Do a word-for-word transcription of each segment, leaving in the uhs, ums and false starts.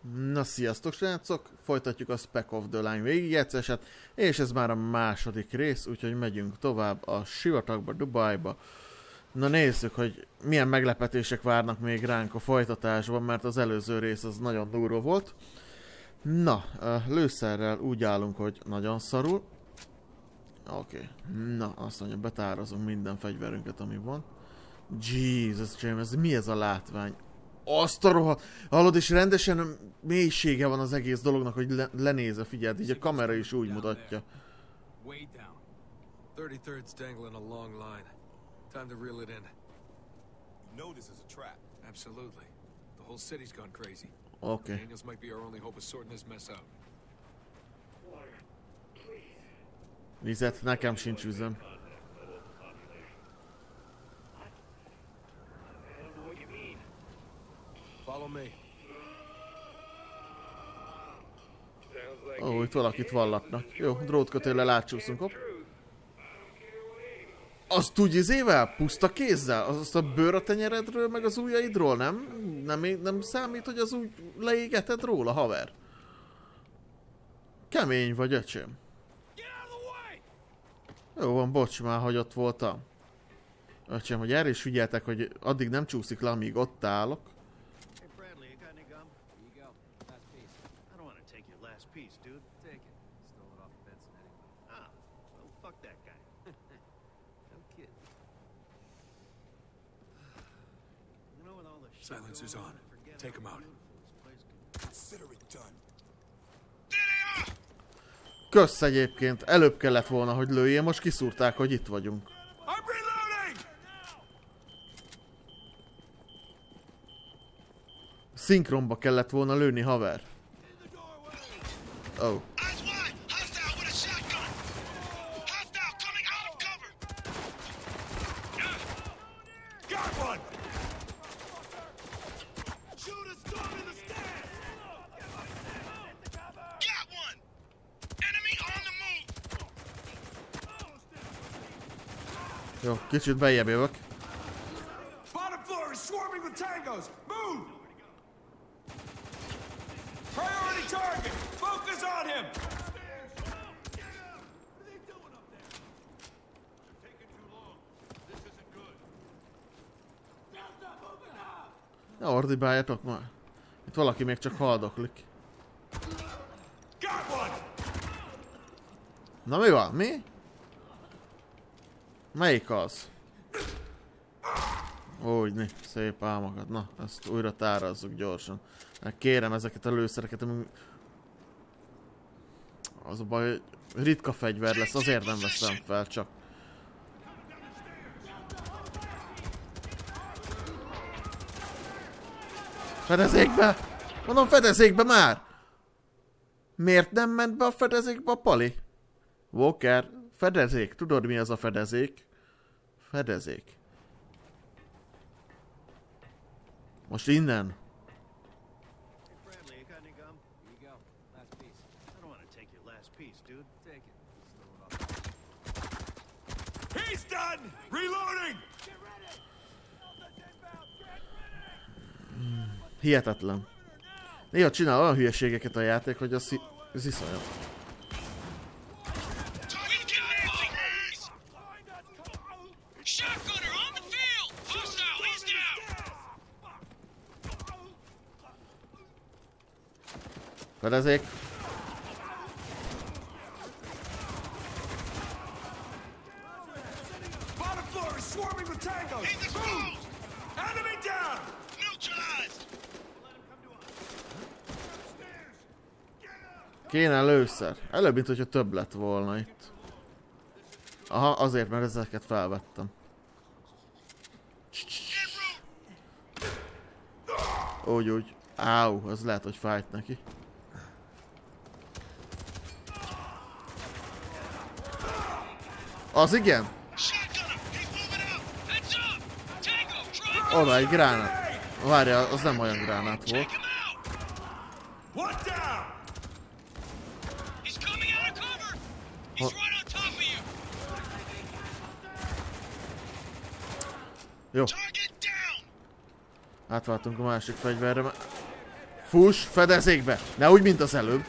Na sziasztok srácok, folytatjuk a Spec of the Line végigjátszását, és ez már a második rész, úgyhogy megyünk tovább a sivatagba, Dubajba. Na nézzük, hogy milyen meglepetések várnak még ránk a folytatásban, mert az előző rész az nagyon durva volt. Na, a lőszerrel úgy állunk, hogy nagyon szarul. Oké, okay. Na azt mondja, betározunk minden fegyverünket, ami van. Jesus James, mi ez a látvány? Azt a rohadt... Hallod, és rendesen mélysége van az egész dolognak, hogy le lenézve, figyeld, így a kamera is úgy mutatja. Oké. Okay. Vizet, nekem sincs vizem. Ó, oh, itt valakit vallatnak. Jó, drótkötéllel átcsúszunk, hopp. Azt úgy izével? Puszta kézzel? Azt a bőr a tenyeredről, meg az ujjaidról, nem? Nem, nem számít, hogy az úgy leégeted róla, haver? Kemény vagy, öcsém. Jó van, bocs már, hogy ott voltam. Öcsém, hogy erre is figyeltek, hogy addig nem csúszik le, amíg ott állok. Silence is on. Take him out. Consider it done. Kösz egyébként, előbb kellett volna, hogy lőjél, most kiszúrták, hogy itt vagyunk. Szinkronba kellett volna lőni, haver. Oh. Jó, kicsit bejjebb jövök. Ne ordibáljatok már. Itt valaki még csak haldoklik. Na mi van? Mi? Melyik az? Úgyni, szép álmokat. Na, ezt újra tárazzuk gyorsan. Kérem ezeket a lőszereket, ami... Az a baj, hogy ritka fegyver lesz, azért nem veszem fel, csak... Fedezékbe! Mondom, fedezékbe már! Miért nem ment be a fedezékbe a pali? Walker, fedezék. Tudod, mi az a fedezék? Fedezék. Most innen. Hihetetlen. Néha csinál olyan hülyeségeket a játék, hogy az, az iszonyat. Fedezék. Kéne lőszer. Előbb, mint hogyha több lett volna itt. Aha, azért, mert ezeket felvettem. Úgy, úgy. Áú, az lehet, hogy fájt neki. Az igen? Oda egy gránát. Várjál, az nem olyan gránát volt. Ha... Jó. Átváltunk a másik fegyverre, mert... Fuss, fedezékbe! Ne úgy, mint az előbb.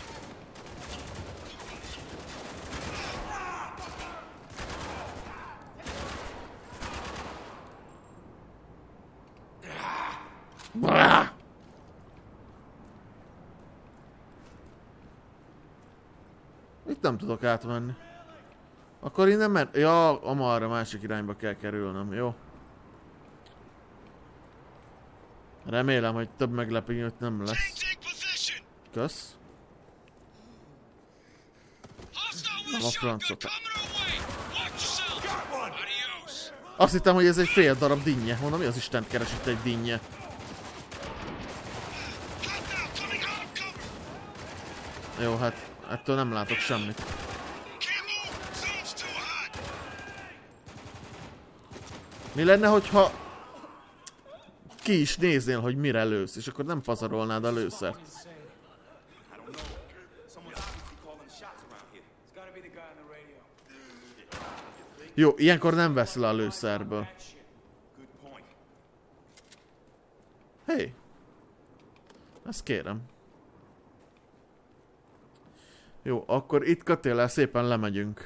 Itt nem tudok átmenni. Akkor innen mert... Ja, amarra másik irányba kell kerülnöm, jó? Remélem, hogy több meglepő nem lesz. Kösz. Nem a francot. Azt hittem, hogy ez egy fél darab dinnye. Mondom, mi az Istent keres itt egy dinnye? Jó, hát ettől nem látok semmit. Mi lenne, hogyha ki is néznél, hogy mire lősz, és akkor nem pazarolnád a lőszert? Jó, ilyenkor nem vesz le a lőszerből. Hé! Hey. Ezt kérem. Jó, akkor itt kötéllel szépen lemegyünk.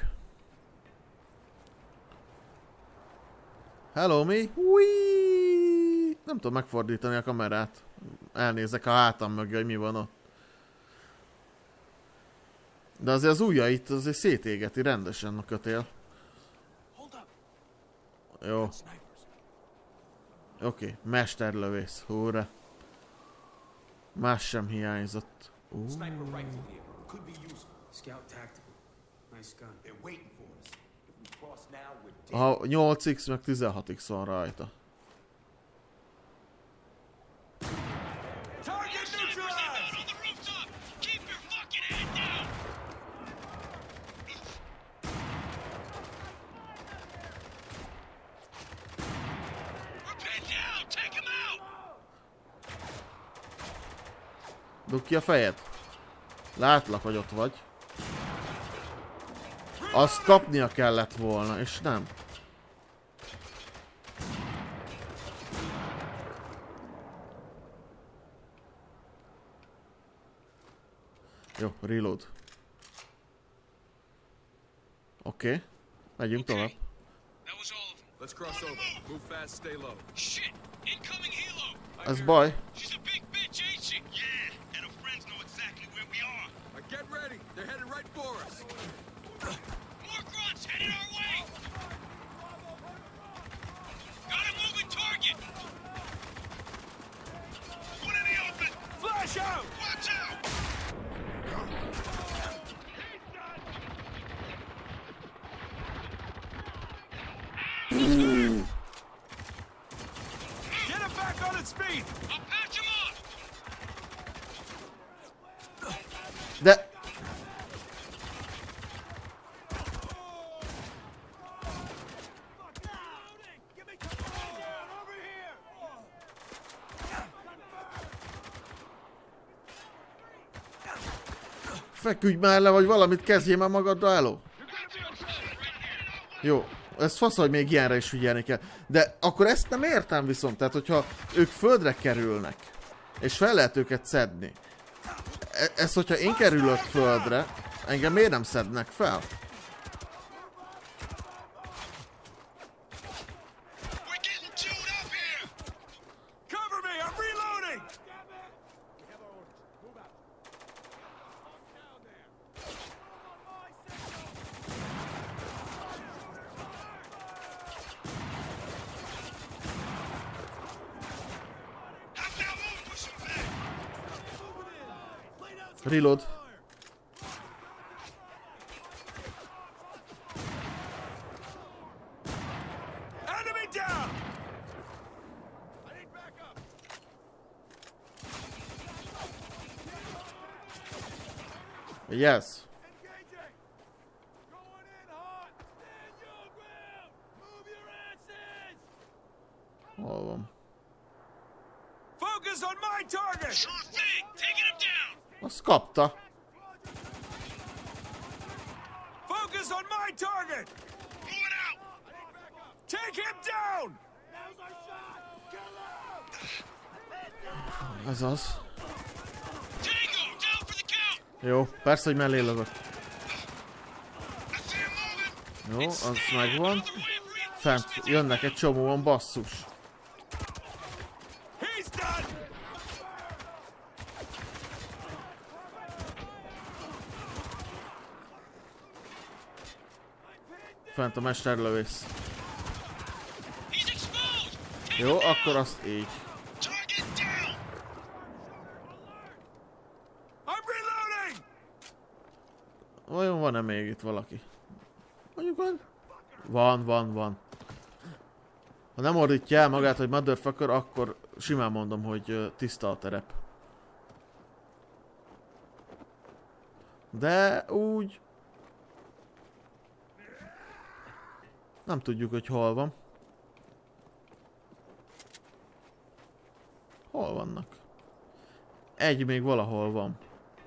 Hello, mi? Ui! Nem tudom megfordítani a kamerát. Elnézek a hátam mögé, hogy mi van ott. De azért az ujjait azért szétégeti rendesen a kötél. Jó. Oké, okay. Mesterlövész. Húrra. Más sem hiányzott. Uh. Aha, nyolc x meg tizenhat x van rajta. Dugd ki a fejed! Látlak, hogy ott vagy. Azt kapnia kellett volna, és nem. Jó, reload. Oké, okay. Megyünk tovább. Ez baj. Get ready! They're headed right for us! More grunts headed our way! Got a moving target! One in the open! Flash out! Watch out! Get him back on its feet! I'll patch him up! De... Feküdj már le, vagy valamit kezdjél már magaddal elő. Jó, ez fasz, hogy még ilyenre is figyelni kell. De akkor ezt nem értem viszont, tehát hogyha ők földre kerülnek, és fel lehet őket szedni. E ez, hogyha én kerülök földre, engem miért nem szednek fel? Reload. Enemy down. Yes. Hol van? Focus on my target. Sure thing! Taking him down! Azt kapta. Focus on my target. Moving out! Take him down. Ez az. Jó, persze, hogy mellé lövök. I see him moving. Jó, az megvan. Fent jönnek egy csomóan, basszus. He's done. Fent a mesterlövész. He's exposed. Take Jó, him down. akkor azt így. Target down. I'm reloading. Vajon van-e még itt valaki? Mondjuk van. Van, van, van. Ha nem ordítja el magát, hogy motherfucker, akkor simán mondom, hogy ö, tiszta a terep. De úgy... Nem tudjuk, hogy hol van. Hol vannak? Egy még valahol van.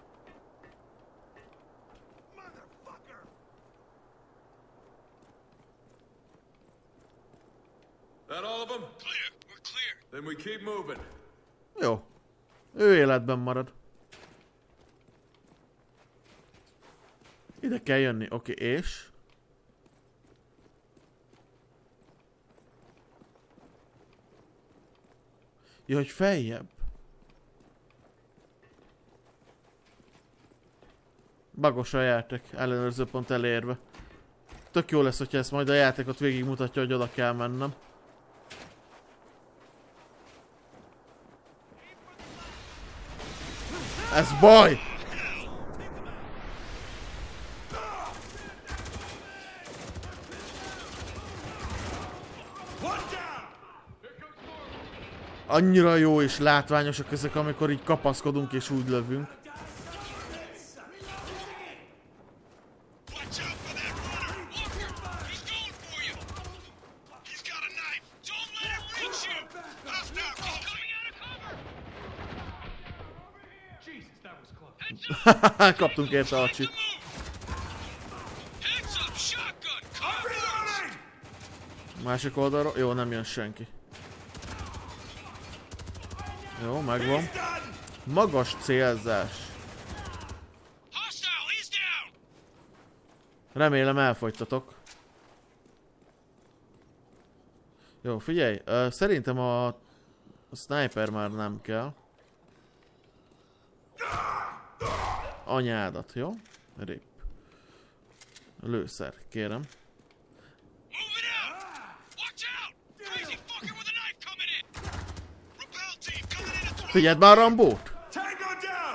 That all of them? Clear. We're clear. Then we keep moving. Jó. Ő életben marad. Ide kell jönni, oké, okay, és? Ja, hogy feljebb. Bagos a játék, ellenőrző pont elérve. Tök jó lesz, hogyha ezt majd a játékot végig mutatja, hogy oda kell mennem. Ez baj! Annyira jó és látványosak ezek, amikor így kapaszkodunk és úgy lövünk. Watch out for that runner. Walker, he's going for you. He's got a knife. Don't let it reach you. Hostile, he's coming out of cover. Jesus, that was close. Heads up. Kaptunk érte a csit. Heads up, shotgun. Cover. Másik oldalról? Jó, nem jön senki. Jó, megvan. Magas célzás. Hostile, he's down. Remélem elfogytatok. Jó, figyelj, uh, szerintem a, a sniper már nem kell. Anyádat, jó? Rip. Lőszer, kérem. Move it out. Watch out. Crazy fucker with a knife coming in. Repel team coming in at twelve. Figyeld már Rambót! Tango down.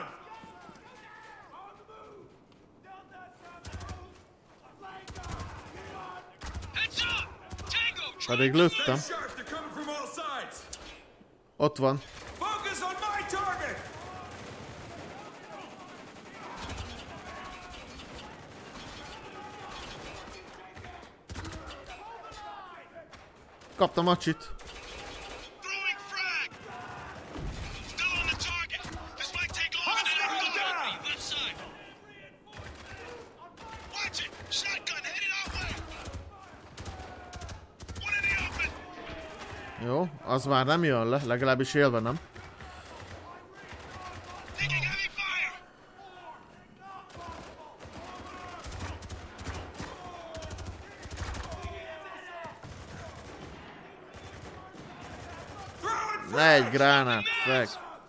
Heads up. Tango. Pedig lőttem. Stay sharp. They're coming from all sides. Ott van. Focus on my target. Kaptam a csit. Throwing frag. Still on the target. This might take longer than I Hostile thought. down. Left side. Watch it. Shotgun headed our way. One in the open. Jó, az már nem jön le, legalábbis élve nem. Taking heavy fire. Throwing Ne egy gránát, feg.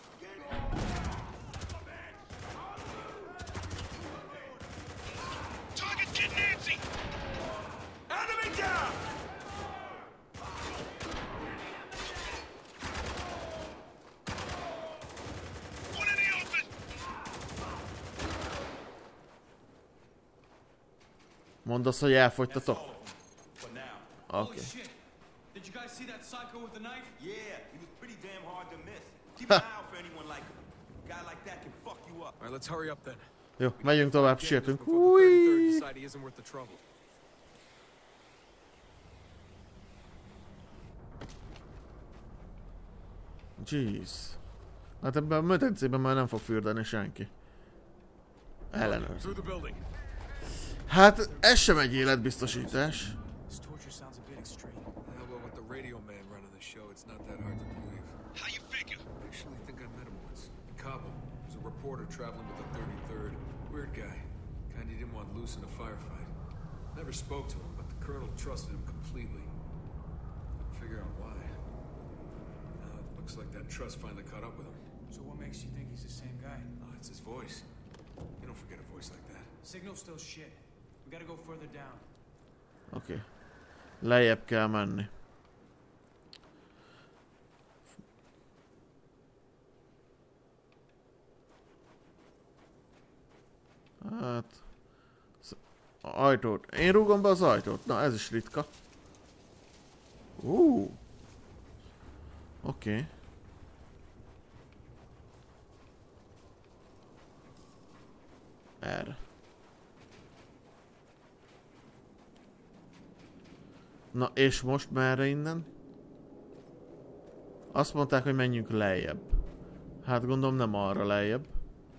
Target Kid Nancy. enemy down. One in the open. Mondd azt, hogy elfogytatok. For now. Oké. Holy shit. Did you guys see that psycho with the knife? Yeah, he was pretty damn hard to miss. Keep an eye out for anyone like him. A guy like that can fuck you up. All right, let's hurry up then. Jó, megyünk tovább, sietünk. Before the thirty-third Új! decide he isn't worth the trouble. Jeez. Hát ebben a medencében már nem fog fürdeni senki. Ellenőrz. Through the building. Hát ez sem egy életbiztosítás. This torture sounds a bit extreme. Yeah, well, with the radio man running the show, it's not that hard to believe. How you figure? I actually think I met him once in Kabul. He was a reporter traveling with the thirty-third. Weird guy. Kind you didn't want loose in a firefight. Never spoke to him, but the colonel trusted him completely. Couldn't figure out why. Now it looks like that trust finally caught up with him. So what makes you think he's the same guy? Oh, it's his voice. You don't forget a voice like that. Signal's still shit. We gotta go further down. Oké. Okay. Lejjebb kell menni. Hát... Ajtót. Én rúgom be az ajtót. Na, ez is ritka. Uh. Oké. Okay. Erre. Na, és most merre innen? Azt mondták, hogy menjünk lejjebb. Hát gondolom nem arra lejjebb.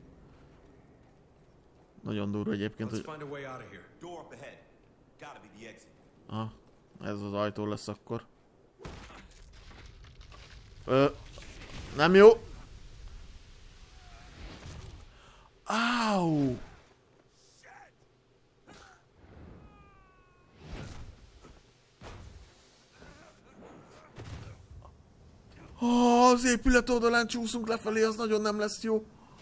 Nagyon durva egyébként, hogy... Aha, ez az ajtó lesz akkor. Ö, nem jó! Áú! Oh, az épület oldalán csúszunk lefelé, az nagyon nem lesz jó.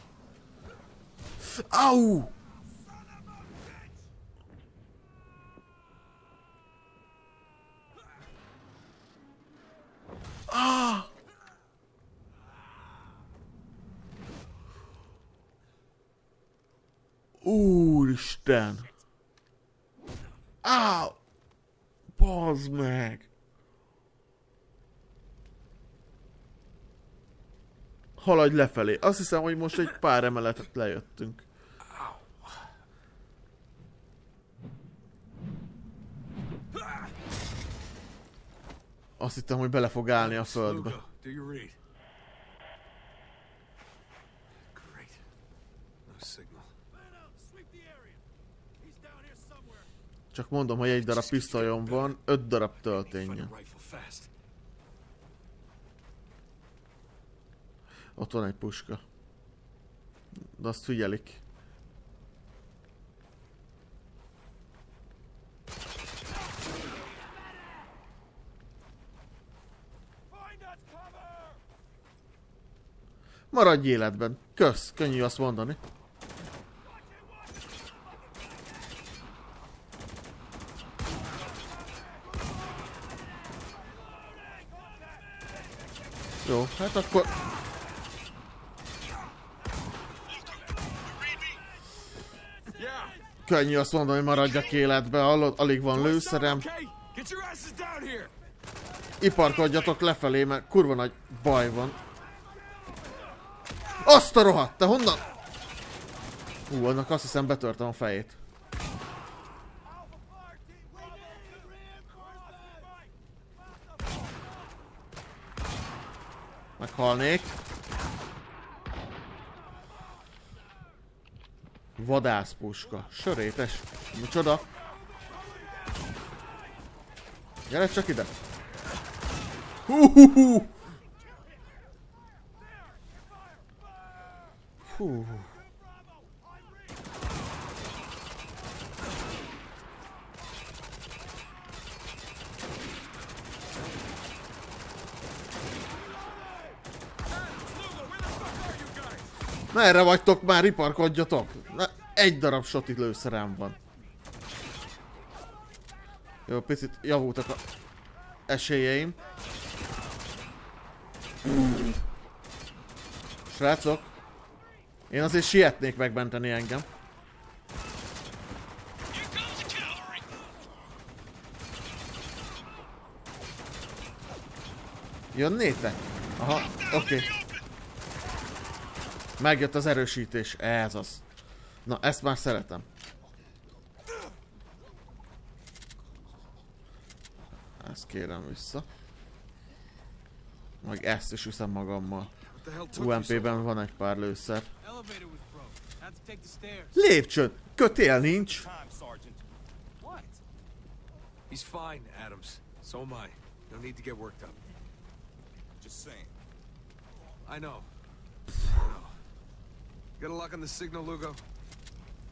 Áú! Ah! Úristen! Áú! Bazd meg! Haladj lefelé. Azt hiszem, hogy most egy pár emeletet lejöttünk. Azt hittem, hogy bele fog állni a földbe. Csak mondom, hogy egy darab pisztolyom van, öt darab tölténye. Ott van egy puska. De azt figyelik. Maradj életben. Kösz, könnyű azt mondani. Jó, hát akkor... Könnyű azt mondani, hogy maradjak életbe, hallod? Alig van lőszerem. Iparkodjatok lefelé, mert kurva nagy baj van. Azt a rohadt, te honnan? Hú, annak azt hiszem betörtem a fejét. Meghalnék. Vadászpuska. Sörétes. Micsoda? Gyere csak ide. Hú, hú, hú. Hú. Merre vagytok már, iparkodjatok? Na, egy darab sotit lőszerem van. Jó, picit javultak a esélyeim. Srácok, én azért sietnék megmenteni engem. Jönnétek? Aha, oké. Okay. Megjött az erősítés, ez az. Na, ezt már szeretem. Ezt kérem vissza. Meg ezt is viszem magammal. u em pé-ben van egy pár lőszer. Lépcsőn! Kötél nincs! He's fine, Adams. So am I. No need to get worked up. Just saying. I know. I know. Got a lock on the signal, Lugo?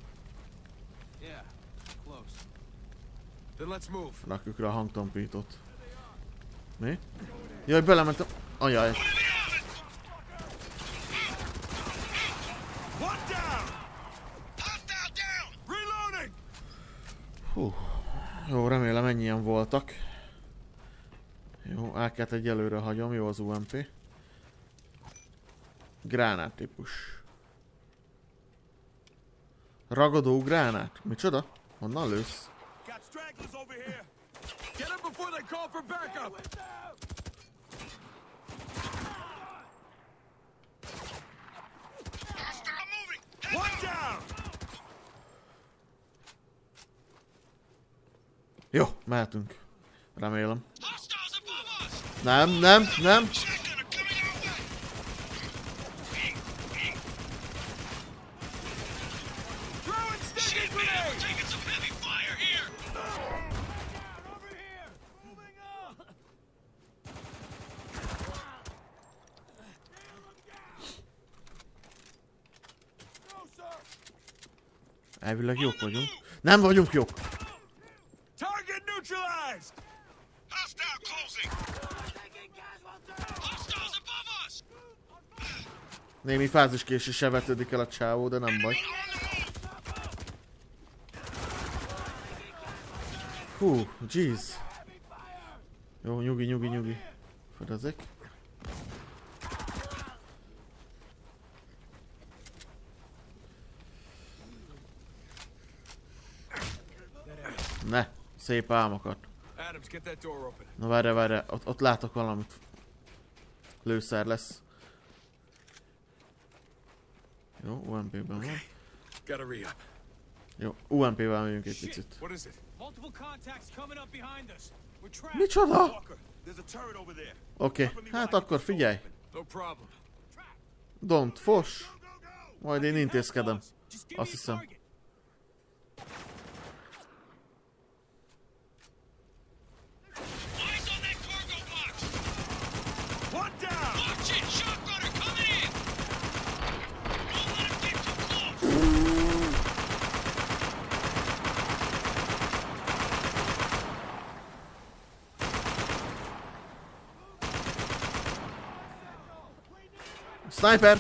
Yeah, close. Then let's move. Rakjuk rá a hangtompítót. Mi? Jaj, belementem. Ajaj. One down! Hostile down! Reloading! Hú. Jó, remélem ennyien voltak. Jó, á ká-t egyelőre hagyom, jó az u em pé. Gránát típus. Ragadó gránát? Micsoda? Honnan lősz? Got stragglers over here. Get him before they call for backup! Hostile moving! Head One down! down! Jó, mehetünk. Remélem. Hostiles above us! Nem, nem, nem. Shotgunner coming our way! Throwing Shit, sticky man, we're grenades! taking some heavy fire here! Over here! Moving up! No, sir! Elvileg jók vagyunk. Nem vagyunk jók. Target neutralized! Hostile closing! Hostiles above us! Némi fáziskésésre vetődik el a csávó, de nem baj. On the move! Hú, jeez. Jó, nyugi, nyugi, nyugi. Fedezek. Ne, szép álmokat. Adams, get that door open. Na várj, várj, ott, ott látok valamit. Lőszer lesz. Jó, u em pé-ben van. Gotta re-up. Jó, u em pé-vel megyünk egy Shit, picit. what is it? Multiple contacts coming up behind us. We're trapped. Micsoda? Walker, there's a turret over there. Oké, okay. Hát akkor figyelj. No problem. Don't fos. Majd én intézkedem. Just give Azt me a hiszem. target. Eyes on that cargo box! One down! Watch it! Shotgunner coming in! Don't let him get too close! Sniper!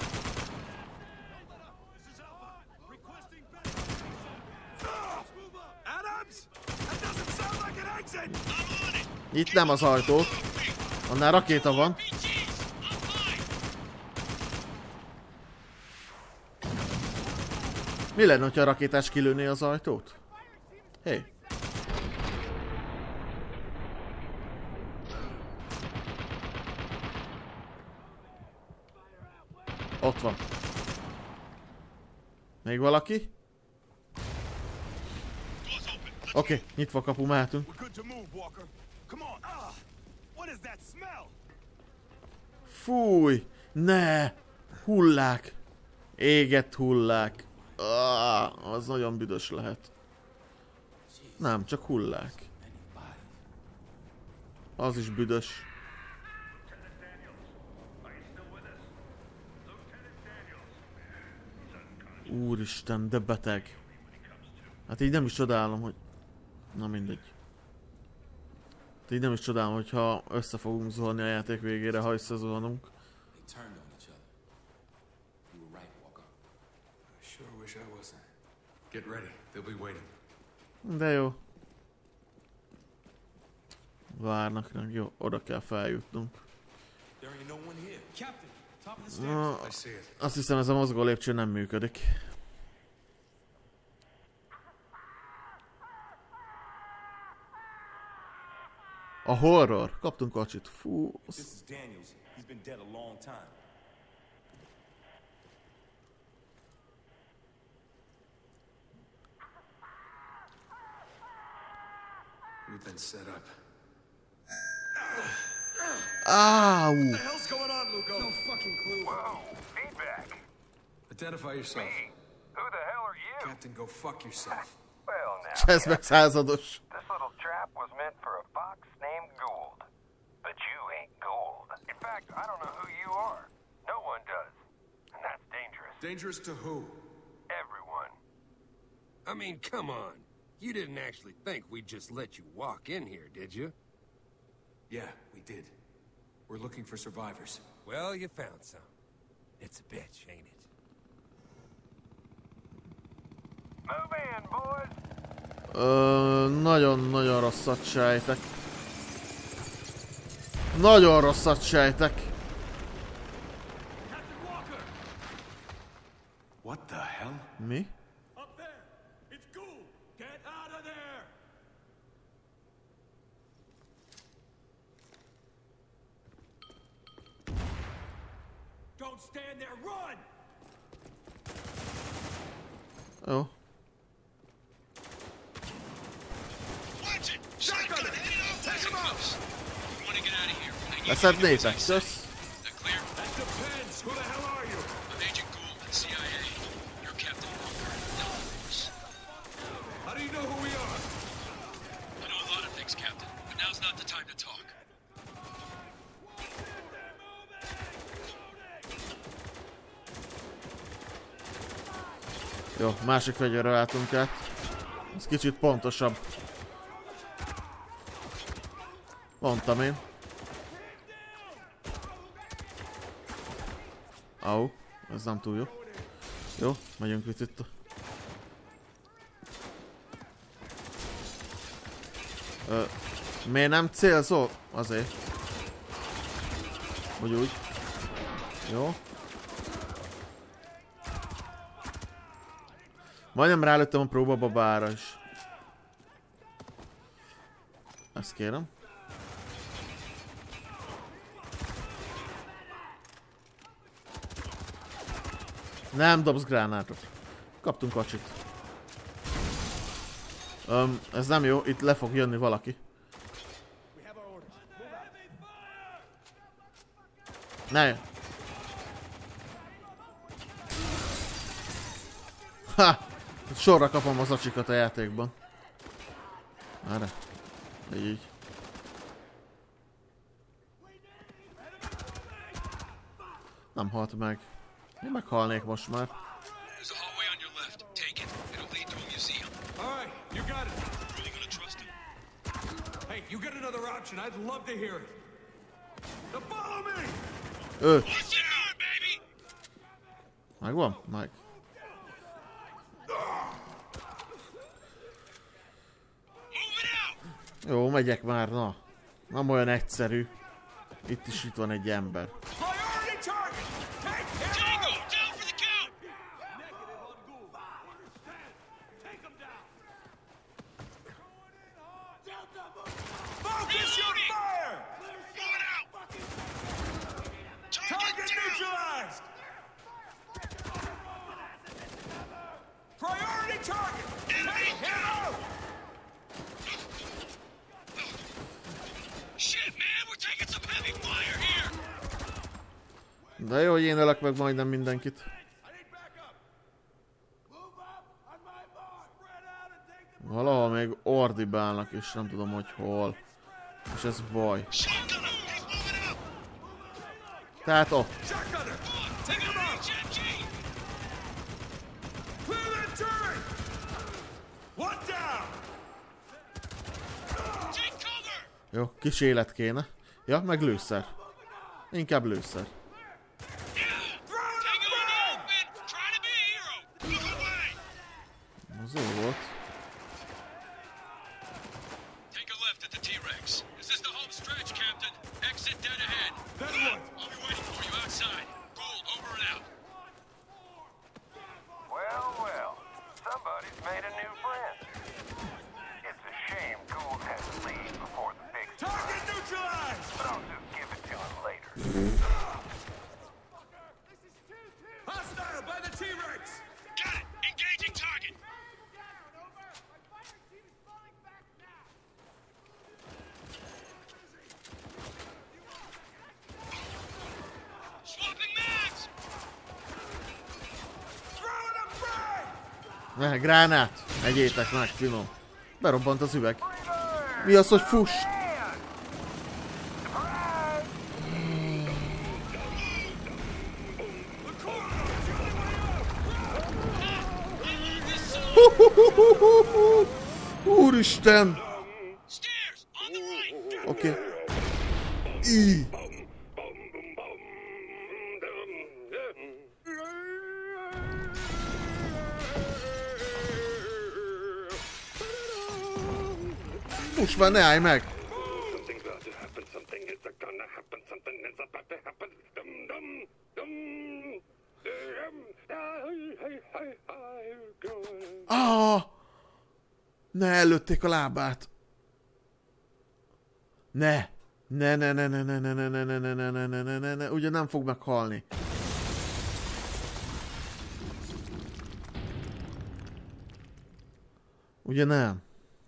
Requesting Adams? That doesn't sound like an exit! I'm on it! Itt nem az ajtó. Annál rakéta van. R P Gs! I'm fine! Mi lenne, hogyha a rakétás kilőné az ajtót? Hé. Hey. Ott van. Még valaki? Door's open. Let's Oké, okay, nyitva a kapu, mehetünk. We're good to move, Walker. Come on. Ah, what is that smell? Fúj! Ne! Hullák! Égett hullák. Ah, az nagyon büdös lehet. Nem, csak hullák. Az is büdös. Úristen, de beteg. Hát így nem is csodálom, hogy... Na mindegy. Hát így nem is csodálom, hogyha össze fogunk zuhanni a játék végére, ha összezuhanunk. They turned on each other. You were right, Walker. I sure wish I wasn't. Get ready. They'll be waiting. De jó. Várnak ránk, jó, oda kell feljutnunk. There ain't no one here. Captain, top of the stairs. Na, I see it. azt hiszem ez a mozgó lépcső nem működik. A horror. Kaptunk kacsit. Fú. This is Daniels. He's been dead a long time. We've been set up. Áú. What the hell's going on, Lugo? No fucking clue. Whoa, feedback. Identify yourself. Me? Who the hell are you? Captain, go fuck yourself. Well, now, Ez meg százados. this little trap was meant for a fox named Gould. But you ain't Gould. In fact, I don't know who you are. No one does. And that's dangerous. Dangerous to who? Everyone. I mean, come on. You didn't actually think we'd just let you walk in here, did you? Yeah, we did. We're looking for survivors. Well, you found some. It's a bitch, ain't it? Move in, boys. Ö, nagyon-nagyon rosszat sejtek. Nagyon rosszat sejtek. What the hell? Mi? Up there! It's Gould! Get out of there! Don't stand there, run! Jó. Watch it! Shotgun headed off as it moves. We want to get out of here. I need you to Leszednétek, do as I say. kösz. That clear? That depends. Who the hell are you? I'm Agent Gould, C I A. You're Captain Walker, Delta Force. How do you know who we are? I know a lot of things, Captain, but now's not the time to talk. Jó, másik fegyverre váltunk át. Ez kicsit pontosabb. Mondtam én. Au, ez nem túl jó. Jó, megyünk picit. Ö, miért nem célzol? Azért. Úgy úgy. Jó. Majdnem rálőttem a próbababára is. Ezt kérem. Nem dobsz gránátot. Kaptunk kacsit. Öm, ez nem jó, itt le fog jönni valaki. Ne! Ha! Sorra kapom az acsikat a játékban. Erre. Így. Nem halt meg. Én meghalnék most már. There's a hallway on your left. Take it. It'll lead to a museum. All right, you got it. Really gonna trust him? Hey, you got another option. I'd love to hear it. Now follow me! Ő! What's it on, baby? Megvan? Meg. Move it out! Jó, megyek már, na. Nem olyan egyszerű. Itt is itt van egy ember. Priority target! Take him Tango, out! down for the count! Negative on Gould. Understand? Take him down. Focus your Reloading! fire! Move it out! Target, Target down! neutralized! Priority target! Enemy Take him down! out! Shit, man, we're taking some heavy fire here! De jó, hogy én ölök meg majdnem mindenkit. Valahol még ordibálnak, és nem tudom, hogy hol. És ez baj. Shotgunner, he's moving up! Tehát ott. Shotgunner! Take him out! H M G! Clear that turret! One down! Take cover! Jó, kis élet kéne. Ja, meg lőszer. Inkább lőszer. Tango in the open! Try to be a hero! Look away! Az jó volt. Take a left at the T-Rex. Is this the home stretch, Captain? Exit dead ahead. That Good. one. I'll be waiting for you outside. Gould, over and out. Well, well. Somebody's made a new friend. It's a shame Gould had to leave before the big Target neutralized! but I'll just give it to him later. Hostile by the T-Rex! Got it! Engaging target! Swapping mags! Throwing a frag! Ne, gránát! Egyétek meg, finom. Berobbant az üveg. Mi az, hogy fuss? Hú! Úristen! Stairs on the right. Oké. Okay. Í. Most már ne állj meg! Something's about to happen, something is gonna happen, something is about to happen. Dum dum dum. Ah! Ne, előtték a lábát. Ne! Ne, ne, ne, ne, ne, ne, ne, ne, ne, ne, ne, ne, ne, ne, ne, ne, ugye nem fog meghalni. Ugye nem?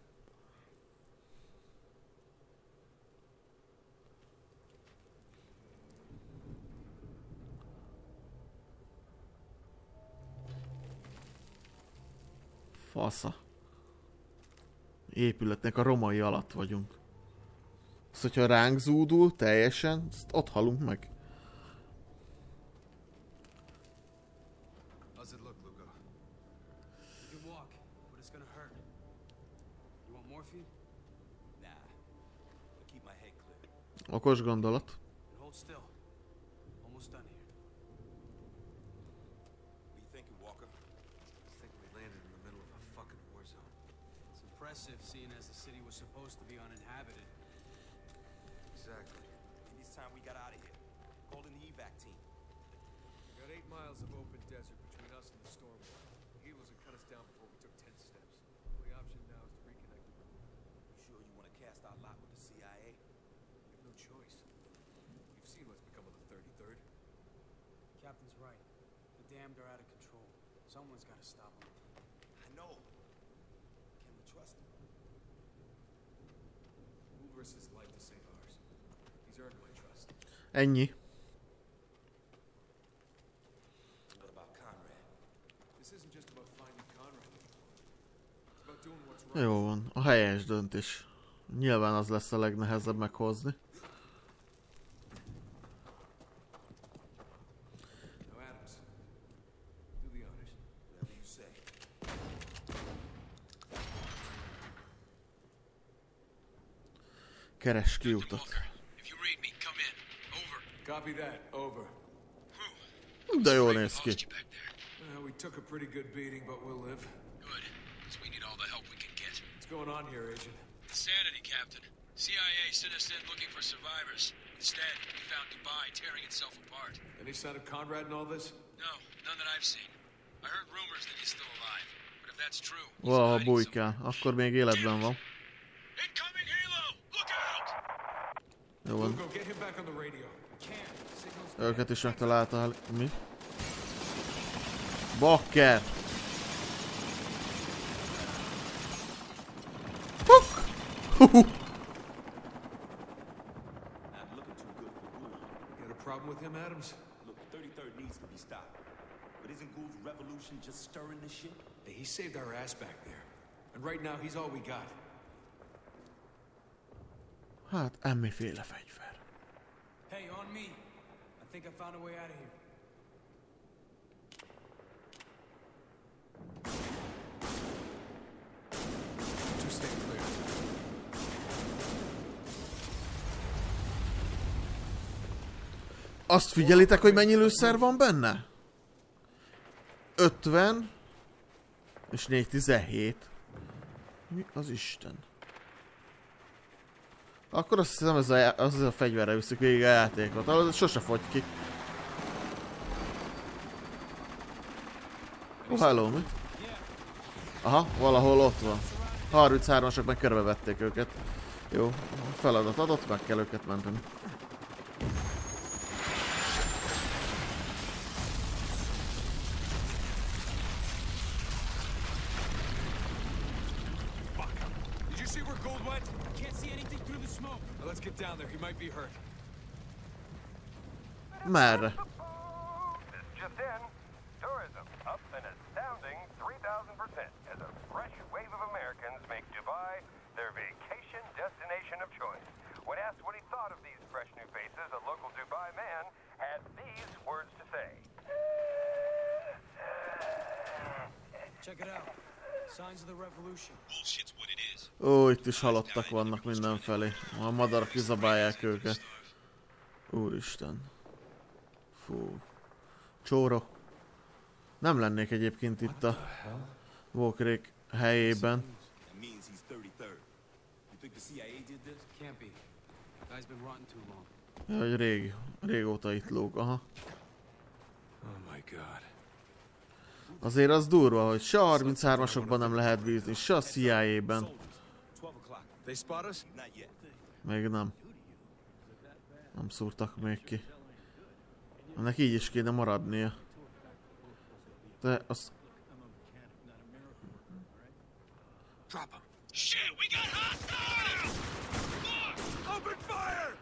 Fasza. Épületnek a romai alatt vagyunk. Azt, hogyha ránk zúdul teljesen, azt ott halunk meg. How's it look, Lugo? You can walk, but it's gonna hurt. You want morphine? Nah. But keep my head clear. Okos gondolat. Then hold still. Almost done here. What you thinking, Walker? I think we landed in the middle of a fucking war zone. It's impressive, seeing as the city was supposed to be uninhabited. Exactly. Maybe it's time we got out of here. Call in the evac team. We got eight miles of open desert between us and the storm wall. The Helos would cut us down before we took ten steps. The only option now is to reconnect with them. You sure you want to cast our lot with the C I A? We have no choice. You've seen what's become of the thirty-third. Captain's right. The damned are out of control. Someone's got to stop them. I know. Can we trust him? We'll risk his life to save ours. He's earned my trust. Ennyi. What about Conrad? This isn't just about finding Conrad. It's about doing what's right. Jó van. A helyes döntés. Nyilván az lesz a legnehezebb meghozni. Now, Adams, do the honors. Whatever you say. Keres kiutat. If you read me, come in. Over. Copy that. Over. Who? De jól néz ki. Lost you back there. Uh, we took a pretty good beating, but we'll live. Good. Because we need all the help we can get. What's going on here, Agent? Insanity, Captain. C I A sent us in looking for survivors. Instead, we found Dubai tearing itself apart. Any sign of Conrad in all this? No, none that I've seen. I heard rumors that he's still alive. But if that's true, he's Valaha hiding bujkál. Akkor még életben van. somewhere. Incoming Halo! Look out! Jó van. Go get him back on the radio. Can't. Signal's Őket is megtalálta. Mi? Bakker! Huk! Huhu! Not looking too good for Gould. Got a problem with him, Adams? Look, thirty-third needs to be stopped. But isn't Gould's revolution just stirring the shit? Hey, he saved our ass back there. And right now, he's all we got. Hát, emmiféle fegyver. Hey, on me. I think I found a way out of here. Two stay clear. Azt figyelitek, hogy mennyi lőszer van benne? ötven és négy tizenhét. Mi az Isten? Akkor azt hiszem, ez a, az a fegyverre viszik végig a játékot. Az sose fogy ki. Oh, hello, mi? Aha, valahol ott van. harmincháromasok meg körbevették őket. Jó, feladat adott, meg kell őket menteni. Did you see where Gold went? Can't see anything through the smoke. Now let's get down there. He might be hurt. Merre? This just in. Tourism up an astounding three thousand percent as a fresh wave of Americans make Dubai their vacation destination of choice. When asked what he thought of these fresh new faces, a local Dubai man had these words to say. Check it out. Signs of the revolution. Bullshit's what it is. Ó, itt is halottak vannak mindenfelé. A madarak kizabálják őket. Úristen. Fú. Csórok. Nem lennék egyébként itt a Walkerék helyében. That means he's thirty-third. You think the C I A did this? Can't be. Guy's been rotten too long. Ja, hogy rég, régóta itt lóg, aha. Oh my god. Azért az durva, hogy se a harmincas-asokban nem lehet bízni, se a C I A-ben. twelve o'clock. They spot us? Not yet. Még nem. Nem szúrtak még ki. Ennek így is kéne maradnia. De az... Drop him. Shit, we got hostiles! Open fire!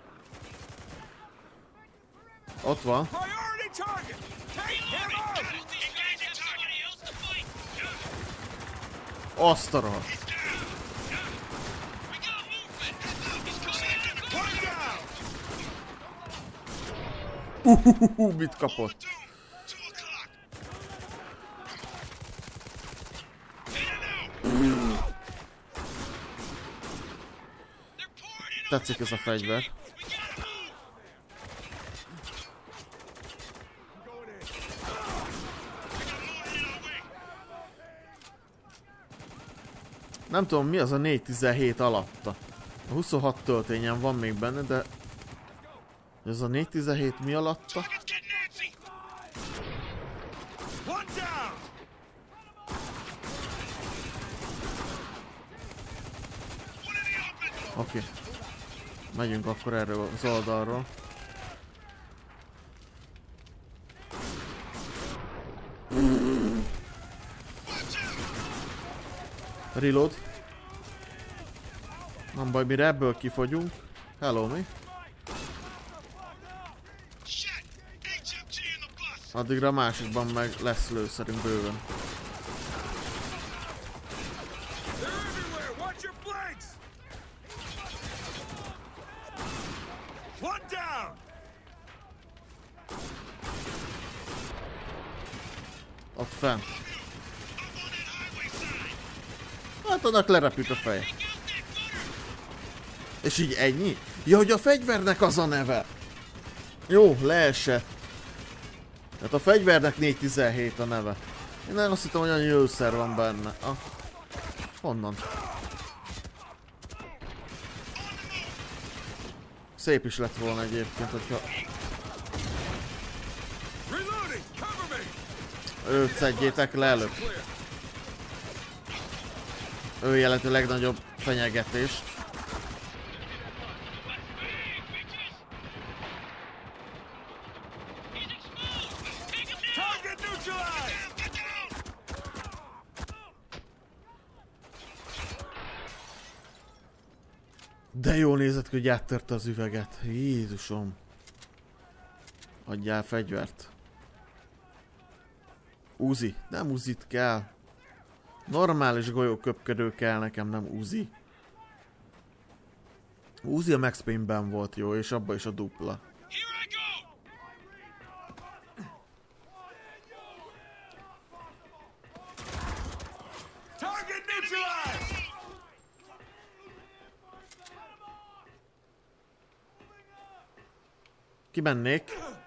Ott van. Priority target! Take him out! You guys have somebody else to fight? Azt a rohadt. He's down! We got movement! He's coming! One down! Uhuhuhu, mit kapott? Two o'clock! In and out! They're pouring in Tetszik ez a fegyver. We gotta move! Nem tudom mi az a négy tizenhét alatta. A huszonhat töltényen van még benne, de... Ez a négy tizenhét mi alatta? Target's getting antsy! One down! One in the open! Oké. Okay. Megyünk akkor erről az oldalról. Reload. Nem baj, mire ebből kifogyunk. Hello, mi? Shit! H M G in the bus! Addigra a másikban meg lesz lőszerünk bőven. They're everywhere! Watch your flanks! One down! Ott fenn. Up on that highway side! Hát annak lerepült a fej. Take out that butter! És így ennyi? Ja, hogy a fegyvernek az a neve. Jó, leesett. Tehát a fegyvernek négy tizenhét a neve. Én nem azt hittem, hogy olyan lőszer van benne. Ah. Honnan? Szép is lett volna egyébként, hogyha Reloading! Cover me! őt szedjétek le előbb. Ő jelenti a legnagyobb fenyegetést. Target neutralized! Get down! De jól nézett ki, hogy áttörte az üveget. Jézusom. Adjál fegyvert. Uzi. Nem Uzit kell. Normális golyóköpködő kell nekem, nem Uzi. Uzi a Max Payne-ben volt jó, és abban is a dupla. Here I go! Target neutralized! Kimennék.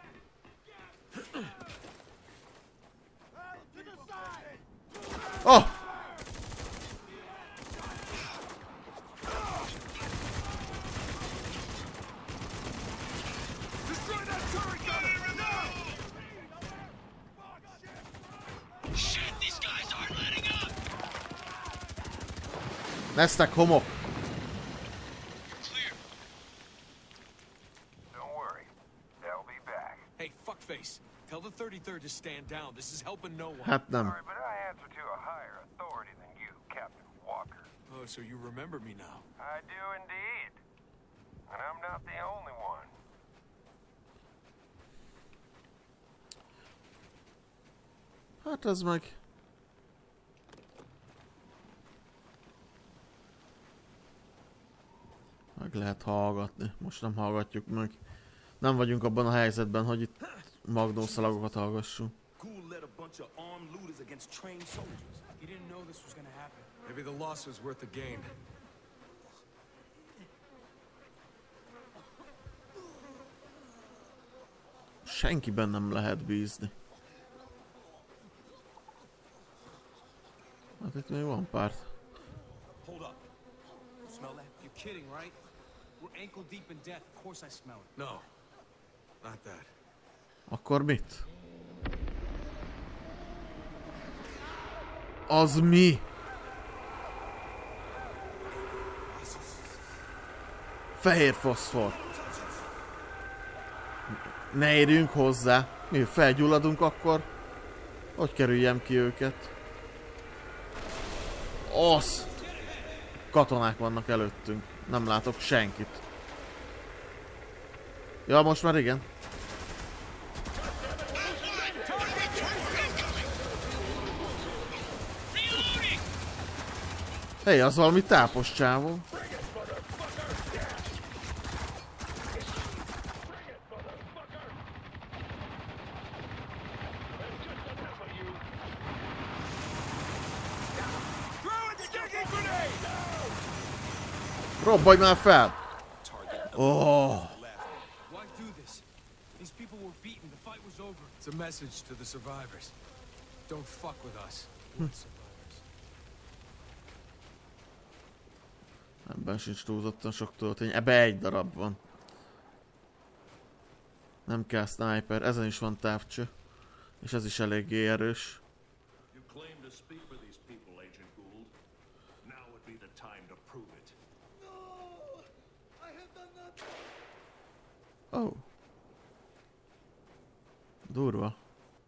Oh! Destroy that turret gunner! No! Shit, these guys aren't letting up! Lesznek homok. Clear. Don't worry. They'll be back. Hey, fuckface. Tell the thirty-third to stand down. This is helping no one. Hát nem. Sorry, but I answer to a higher authority than you, Captain Walker. Oh, so you remember me now. I do indeed. And I'm not the only one. Hát ez meg... Meg lehet hallgatni. Most nem hallgatjuk meg. Nem vagyunk abban a helyzetben, hogy itt magnószalagokat hallgassunk. Ghoul led a bunch of armed looters against trained soldiers. You didn't know this was gonna happen. Maybe the loss was worth the gain. Senkiben nem lehet bízni. Hát itt még van pár. Hold up. Smell that? You're kidding, right? We're ankle deep in death. Of course I smell it. No, not that. Akkor mit? Az mi? Fehér foszfor. Ne érjünk hozzá. Mi felgyulladunk akkor? Hogy kerüljem ki őket? Azt! Katonák vannak előttünk. Nem látok senkit. Ja, most már igen. Hé, hey, az valami tápos csávó. Robbanj már fel! Oh. Why do this? These people were beaten. The fight was over. It's a message to the survivors. Don't fuck with us. What survivors? Ebben sincs túlzottan sok töltény. Ebben egy darab van. Nem kell sniper. Ezen is van távcső. És ez is eléggé erős. Oh. Durva.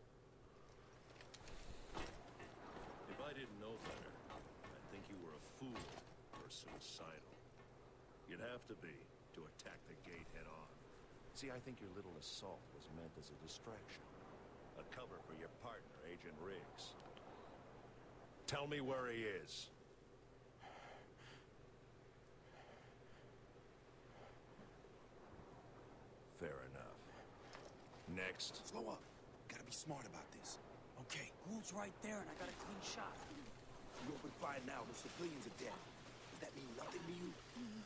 If I didn't know better, I'd think you were a fool or suicidal. You'd have to be to attack the gate head on. See, I think your little assault was meant as a distraction. A cover for your partner, Agent Riggs. Tell me where he is. Fair enough. Next. Slow up. Gotta be smart about this. Okay, Gould's right there and I got a clean shot. You open fire now, the civilians are dead. Does that mean nothing to you?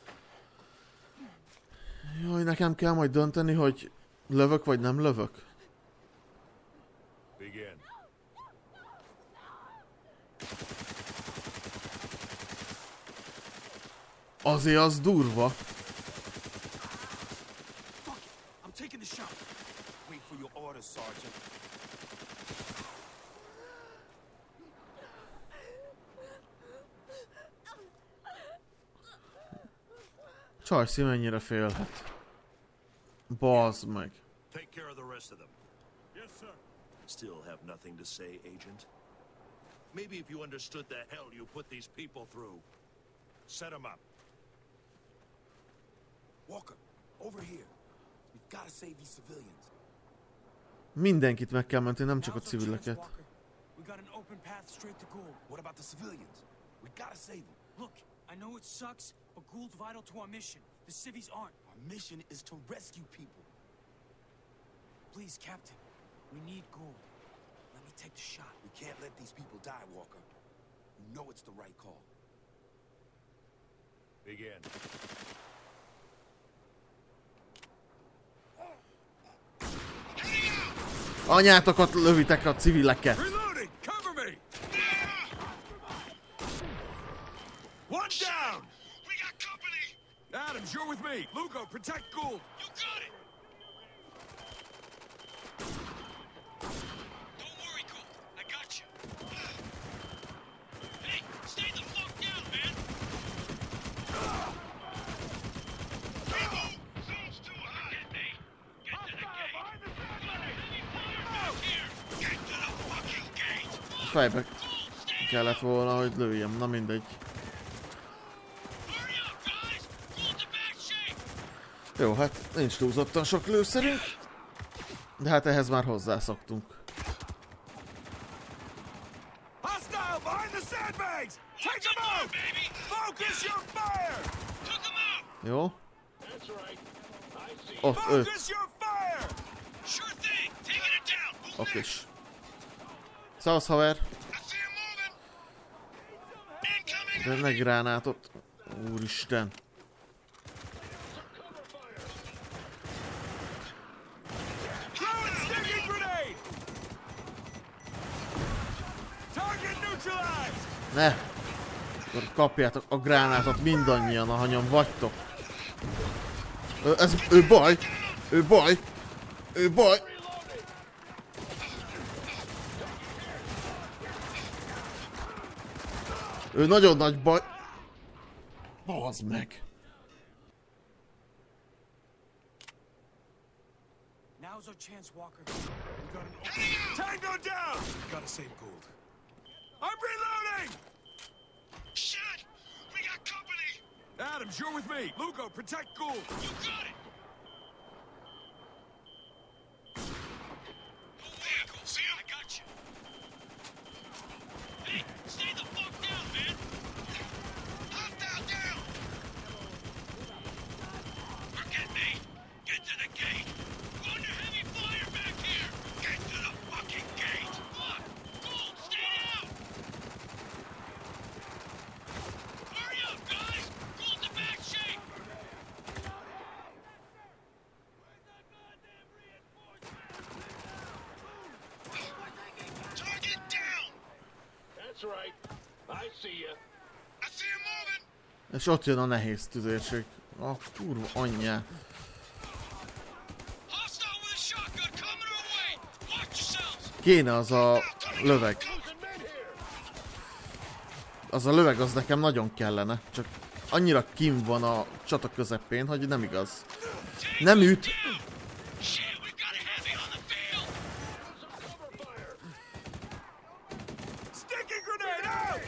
Jaj, nekem kell majd dönteni, hogy lövök vagy nem lövök. Begin. Azért az durva. Fuck it. I'm taking the shot. Wait for your orders, Sergeant. Csajci mennyire félhet. Bazd meg. Take care of the rest of them. Yes, sir. Still have nothing to say, Agent? Maybe if you understood the hell you put these people through. Set them up. Walker, over here. We've got to save these civilians. Mindenkit meg kell menteni, nem csak a civileket. We got an open path straight to Gould. What about the civilians? We got to save them. Look, I know it sucks, but Gould's vital to our mission. The civvies aren't. Our mission is to rescue people. Please, Captain. We need Gould. Let me take the shot. We can't let these people die, Walker. You know it's the right call. Begin. Anyátokat lövitek a civileket. Reloading! Cover me! One down! We got company! Adams, you're with me. Lugo, protect Gould. You got it! Don't worry, Gould. I got you. Hey, stay the fuck down, man! Remo! Zone's too hot! Get me! Get to the gate! Heavy fire back here! Get to the fucking gate! Fejbe kellett volna, hogy lőjem, na mindegy. Hurry up, guys! Gould's in bad shape! Jó, hát nincs túlzottan sok lőszerünk. De hát ehhez már hozzászoktunk. Hostile behind the sandbags! Take them out! Baby! Focus your fire! Took him out! Jó? Ott öt. Focus your fire! Sure thing! Taking it down! Who's Oké. next? Szevasz, haver. I see him moving! De ne gránátot. Úristen. Ne! Akkor kapjátok a gránátot mindannyian, ahogyan vagytok. Ö, ez... ő baj! Ő baj! Ő baj! Ő nagyon nagy baj! Bazd meg! Now's our chance, Walker. Tango down! Gotta save Gould. I'm reloading! Shit! We got company! Adams, you're with me. Lugo, protect Gould. You got it! Move vehicle. See him? I got you. Hey, stay the fuck down, man! Hostile down! Forget me! Get to the gate! We're under heavy fire back here! Get to the fucking gate! Look! Gould, stay down! Hurry up, guys! Gould's in bad shape! Target down! That's right. I see you. I see him moving! És ott jön a nehéz tüzérség. A kurva anyját. Hostile with a shotgun coming our way! Watch yourselves! Kéne az a löveg. Az a löveg az nekem nagyon kellene. Csak annyira kim van a csata közepén, hogy nem igaz. Nem üt. Shit, we got a heavy on the field! Sticky grenade out!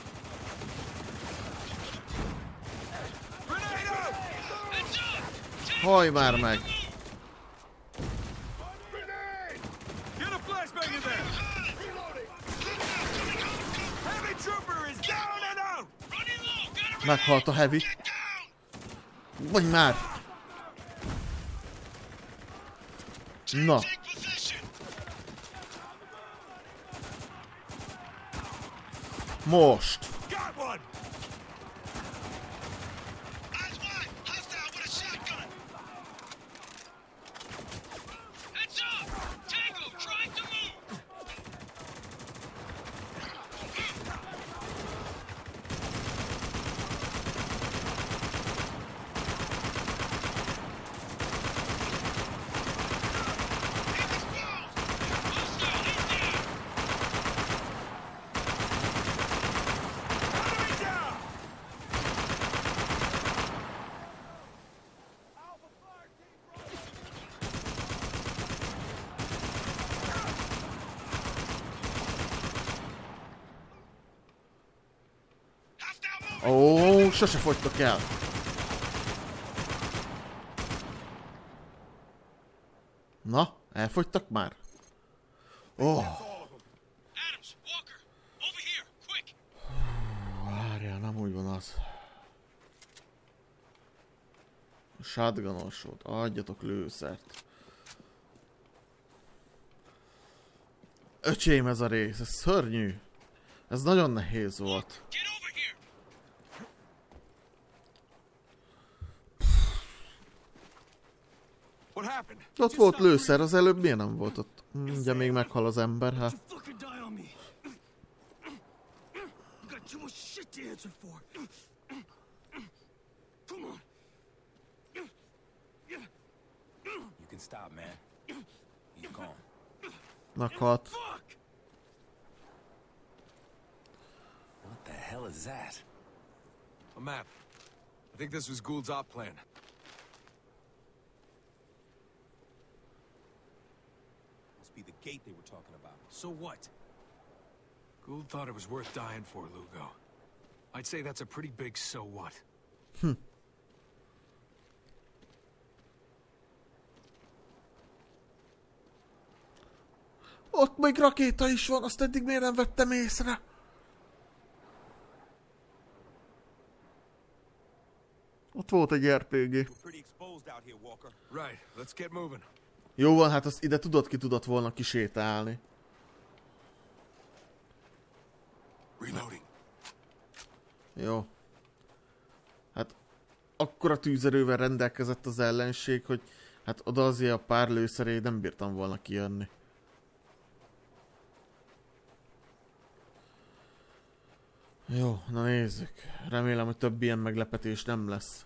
Grenade out! Heads up! Take Haj már meg. Get a flashbang in there! Heavy trooper is down and out! running low! Gotta Meghalt a heavy. get down! Vagy már. Na. Take position! Most. Got one! Eyes wide! Hostile with a shotgun! Heads up! Tango trying to move! Hostile, he's down! Enemy down! Hostile moving! Ó, sose fogytok el. Na, elfogytak már? Ó, oh, Adams, Walker, over here, quick! várjál, nem úgy van az. Shotgunos volt, adjatok lőszert. Öcsém, ez a rész, ez szörnyű. Ez nagyon nehéz volt. Get over here! What happened? Ott volt lőszer, az előbb miért nem volt ott? Ugye még meghal az ember, hát. Fucking die on me. You got too much shit to answer for. Come on. You can stop, man. He's gone. Meghalt. Fuck! What the hell is that? A map. I think this was Gould's op plan. Must be the gate they were talking about. So what? Gould thought it was worth dying for, Lugo. I'd say that's a pretty big so what. Ott még rakéta is van, azt eddig miért nem vettem észre? Ott volt egy er pé gé. We're pretty exposed out here, Walker. Right, let's get moving. Jó van, hát azt ide tudod, ki tudott volna kisétálni. Reloading. Jó. akkora tűzerővel rendelkezett az ellenség, hogy hát oda azért a pár lőszeré nem bírtam volna kijönni. Jó, na nézzük. Remélem, hogy több ilyen meglepetés nem lesz.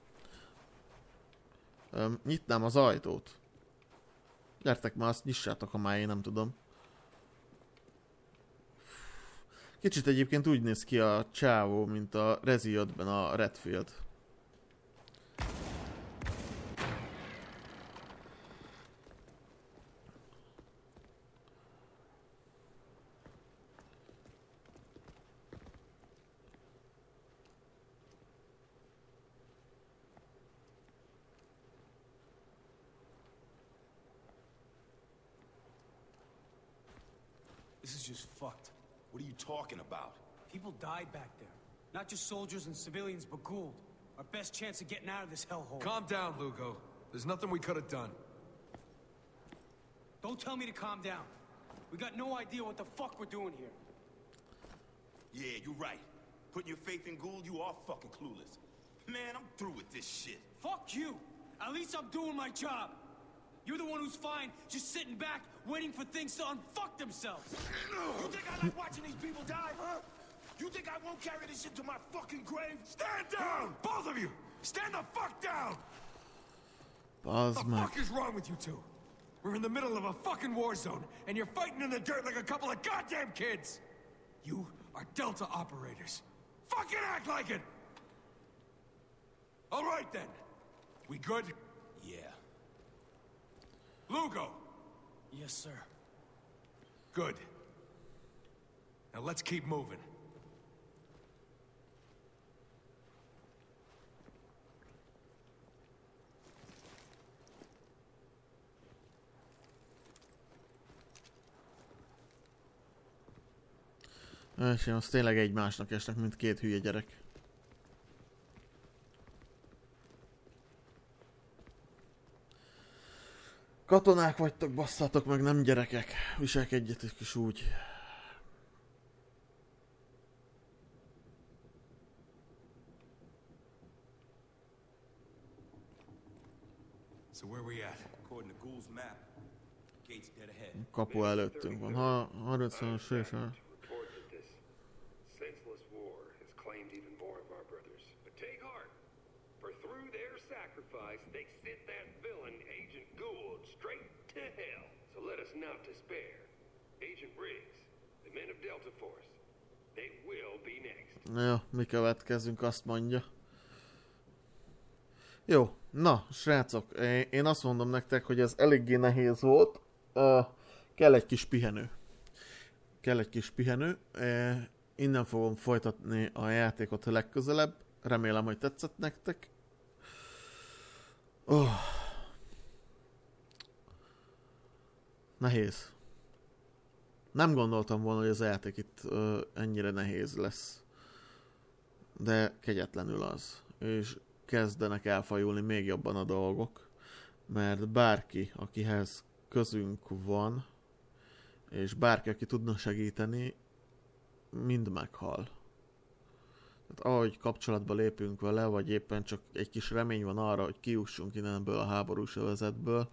Öm, nyitnám az ajtót. Gyertek már, azt nyissátok, ha már én nem tudom. Kicsit egyébként úgy néz ki a csávó, mint a Rezi ötben a Redfield. This is just fucked. What are you talking about? People died back there. Not just soldiers and civilians, but Gould. Our best chance of getting out of this hellhole. Calm down, Lugo. There's nothing we could have done. Don't tell me to calm down. We got no idea what the fuck we're doing here. Yeah, you're right. Putting your faith in Gould, you are fucking clueless. Man, I'm through with this shit. Fuck you! At least I'm doing my job. You're the one who's fine, just sitting back, waiting for things to unfuck themselves. You think I like watching these people die, huh? You think I won't carry this shit to my fucking grave? Stand down! Both of you! Stand the fuck down! What the fuck is wrong with you two? We're in the middle of a fucking war zone, and you're fighting in the dirt like a couple of goddamn kids! You are Delta operators. Fucking act like it! All right then. We good? Yeah. Lugo! Yes, sir. Good. Now let's keep moving. És én azt tényleg egymásnak esnek, mint két hülye gyerek. Katonák vagytok, basszátok meg, nem gyerekek. Viselkedjetek is úgy. So where we at? According to Gould's map, gate's dead ahead. Kapu előttünk van. Ha harminc sésen. Report that this senseless war has claimed even more of our brothers. But take heart, for through their sacrifice, they sent that villain, Agent Gould, straight to hell. So let us not despair. Agent Briggs, the men of Delta Force, they will be next. Jó, mi következünk, azt mondja. Jó, na, srácok, én azt mondom nektek, hogy ez eléggé nehéz volt. Uh, kell egy kis pihenő. Kell egy kis pihenő. Uh, innen fogom folytatni a játékot legközelebb. Remélem, hogy tetszett nektek. Oh. Nehéz. Nem gondoltam volna, hogy az játék itt uh, ennyire nehéz lesz. De kegyetlenül az. És kezdenek elfajulni még jobban a dolgok. Mert bárki, akihez közünk van, és bárki, aki tudna segíteni, mind meghal. Tehát ahogy kapcsolatba lépünk vele, vagy éppen csak egy kis remény van arra, hogy kiussunk innen ebből a háborús övezetből,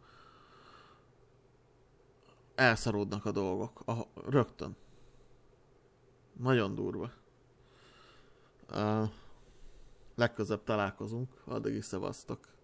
elszaródnak a dolgok. Ah, rögtön. Nagyon durva. Uh, legközebb találkozunk, addig is szevasztok.